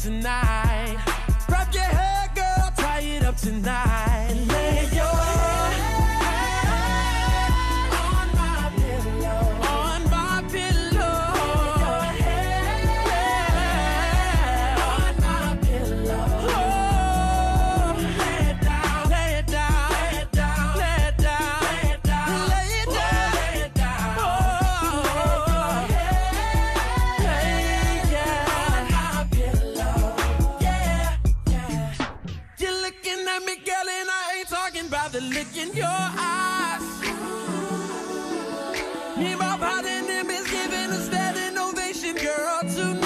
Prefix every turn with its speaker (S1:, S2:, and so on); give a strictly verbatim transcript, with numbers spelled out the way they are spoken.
S1: tonight. Wrap your hair, girl, tie it up tonight. And lay your head on my pillow, on my pillow. Lay your head on my pillow. Oh, lay it down, lay it down, lay it down, lay it down, lay it down, lay it down, lay it down. Oh, lay yeah, on my pillow. Yeah, yeah. You're looking at me, girl, and I ain't talking about the look in your eyes. Me, my body, and them is giving a standing ovation, girl, tonight.